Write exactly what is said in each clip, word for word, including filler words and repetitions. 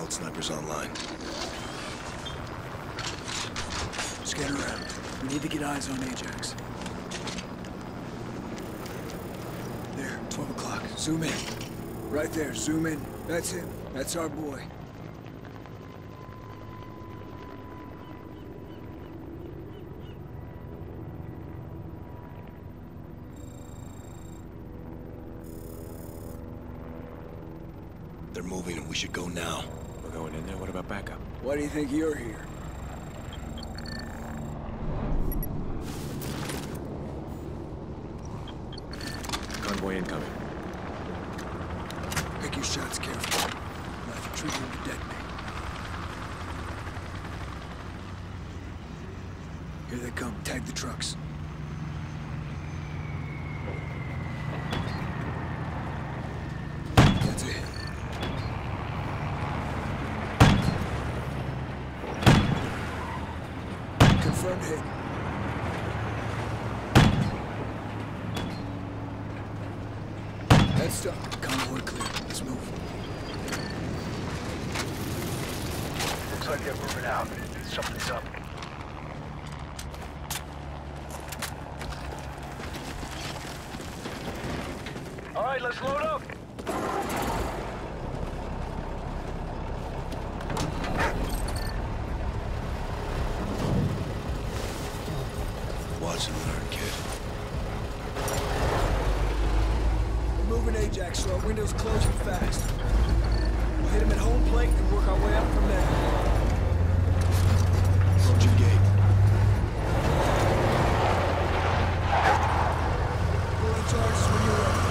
remote snipers online. Scan around. We need to get eyes on Ajax. There, twelve o'clock. Zoom in. Right there, zoom in. That's him. That's our boy. They're moving and we should go now. We're going in there? What about backup? Why do you think you're here? Convoy incoming. Pick your shots carefully. Knife trigger to detonate. Here they come. Tag the trucks. That's it. Confirmed hit. That's done. Convoy clear. Let's move. Looks like they're moving out. Something's up. All right, let's load up. Watch and learn, kid. We're moving Ajax, so our window's closing fast. We'll hit him at home plate and work our way up from there. Approaching gate. Pulling charges when you're ready.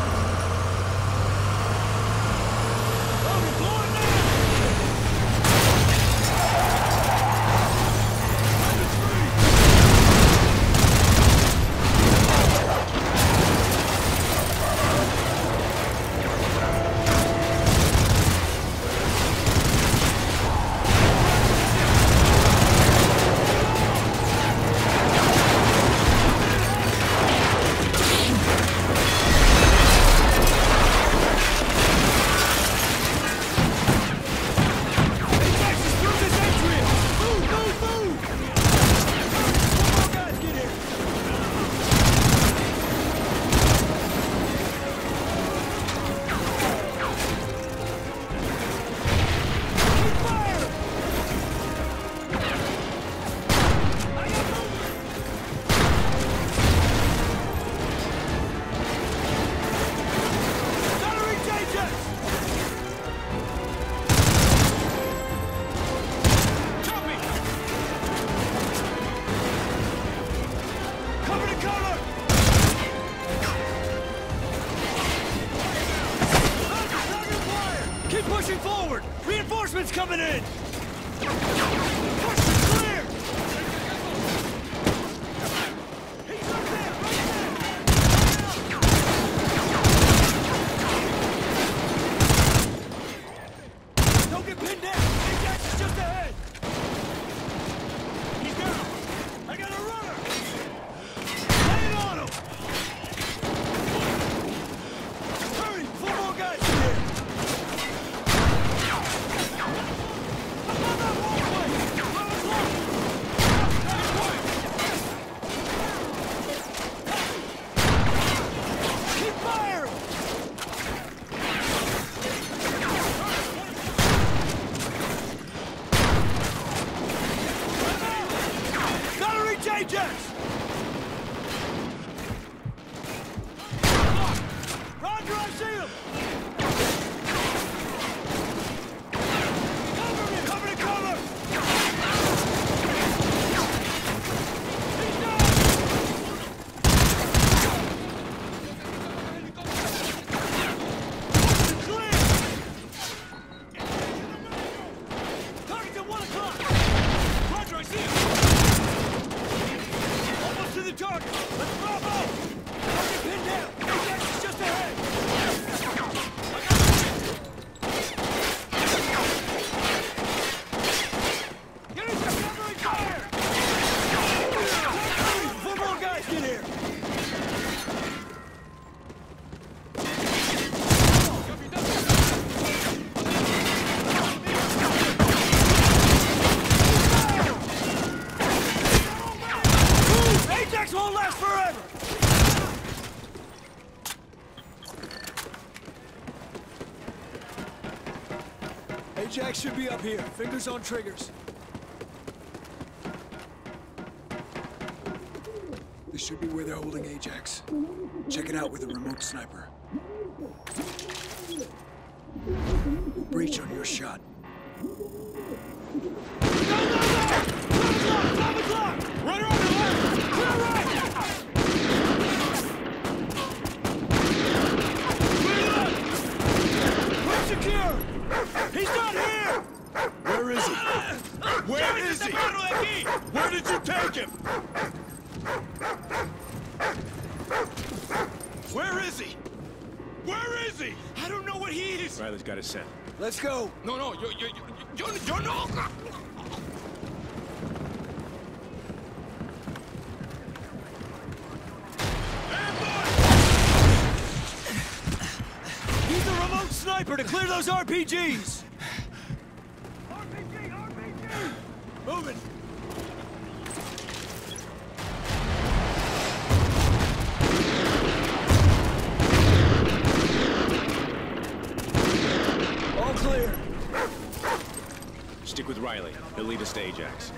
Pushing forward! Reinforcements coming in! Push is clear! He's up there! Right there! Don't get pinned down! Ajax is just ahead! He's down! I got a runner! Lay it on him! Hurry! Four more guys in here! Look Ajax should be up here. Fingers on triggers. This should be where they're holding Ajax. Check it out with a remote sniper. We'll breach on your shot. Go, go, go! Five o'clock! Run around the left! Clear right! Clear left! We're secure! He's not here! Where is he? Where is he? Where did you take him? Where is he? Where is he? I don't know what he is! Riley's got his scent. Let's go. No, no, yo, yo, yo, yo, yo, no. Use the remote sniper to clear those R P Gs! R P G! R P G! Moving! All clear. Stick with Riley. He'll lead us to Ajax.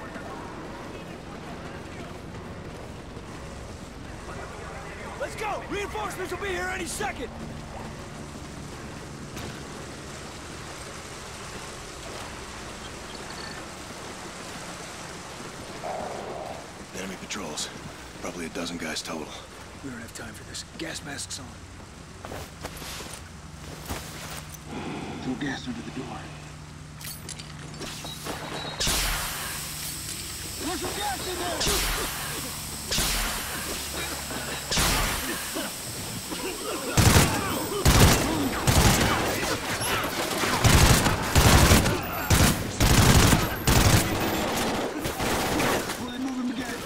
Let's go! Reinforcements will be here any second! Enemy patrols. Probably a dozen guys total. We don't have time for this. Gas masks on. Throw gas under the door. There's some gas in there! Well, then move him again.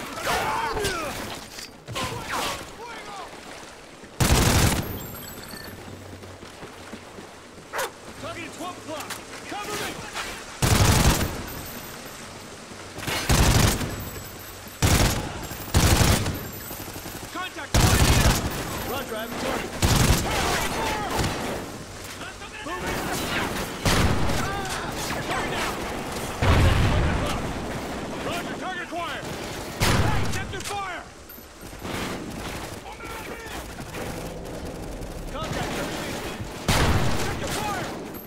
Target at twelve o'clock! Cover me! Contact! Roger, I have a target. Moving! Target down! Roger, target acquired! Hey, sector fire! Contact! Sector fire!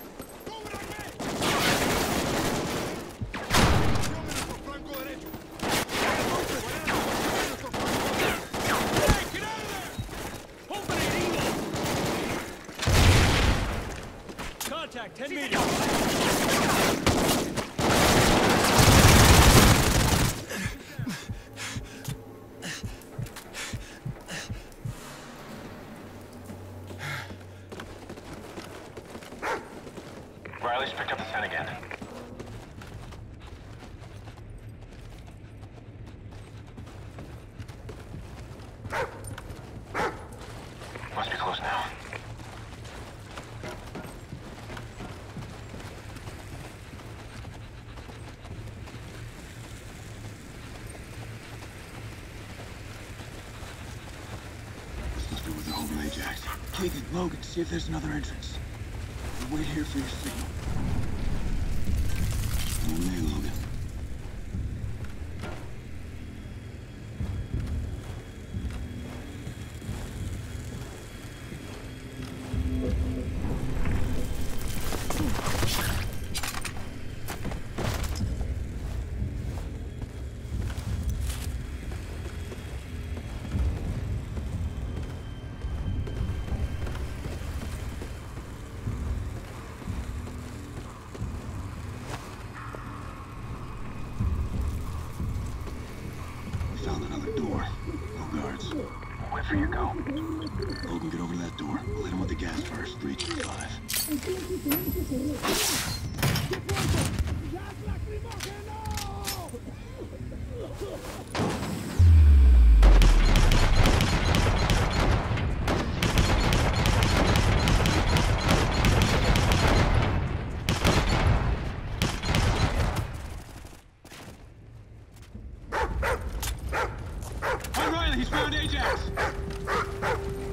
Contact, ten meters. Riley's picked up the scent again. Must be close now. Let's go with the home Ajax. Keegan, Logan, see if there's another entrance. We'll wait here for your signal. On me, Logan. Found another door. No guards. Where for you go? Logan, get over to that door. We'll hit him with the gas first. Three, two, five. Hi, Riley, he's found Ajax!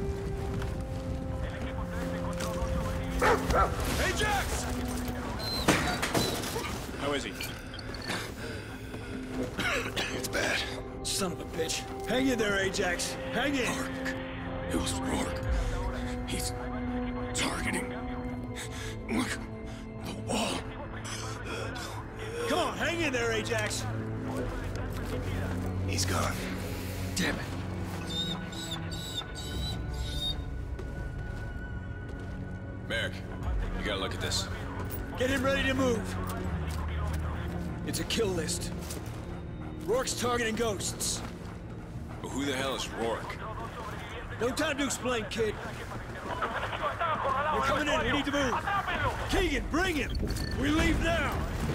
Ajax! How is he? It's bad. Son of a bitch. Hang in there, Ajax. Hang in. Rourke. It was Rourke. He's targeting. Look, the wall. Come on, hang in there, Ajax. He's gone. Damn it. Merrick, you gotta look at this. Get him ready to move. It's a kill list. Rourke's targeting ghosts. But who the hell is Rourke? No time to explain, kid. We're coming in. We need to move. Keegan, bring him. We leave now.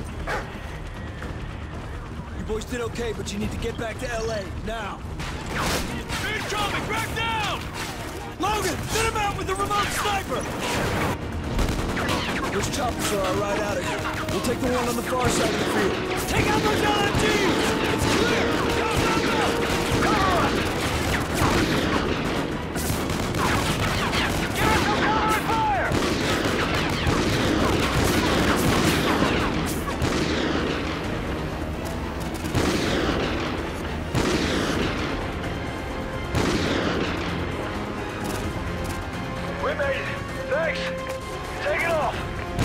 You boys did okay, but you need to get back to L A now. Incoming! Back down! Logan, get him out with the remote sniper. Those choppers are our right out of here. We'll take the one on the far side of the field. Take out those L M Gs! It's clear! Go, go, go! Come on! Get us some cover and fire! We made it. Thanks. Take it off.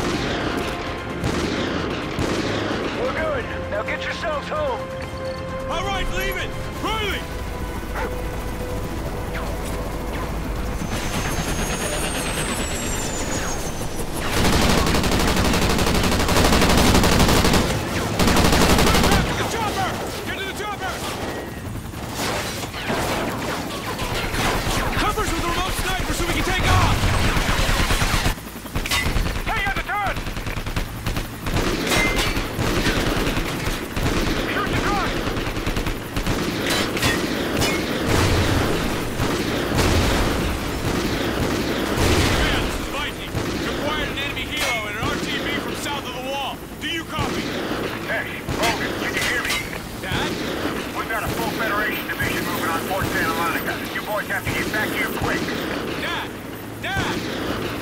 We're good. Now get yourselves home. All right, leave it! Riley! The chopper! Get to the chopper! Covers with the remote sniper so we can take off! Hey, at the turret! Shoot the truck! Man, this is Viking. You acquired an enemy helo and an R T B from south of the wall. Do you copy? Hey, Logan, can you hear me? Dad? We've got a full Federation division moving on Fort Santa Monica. You boys have to get back here quick. Dad! Dad!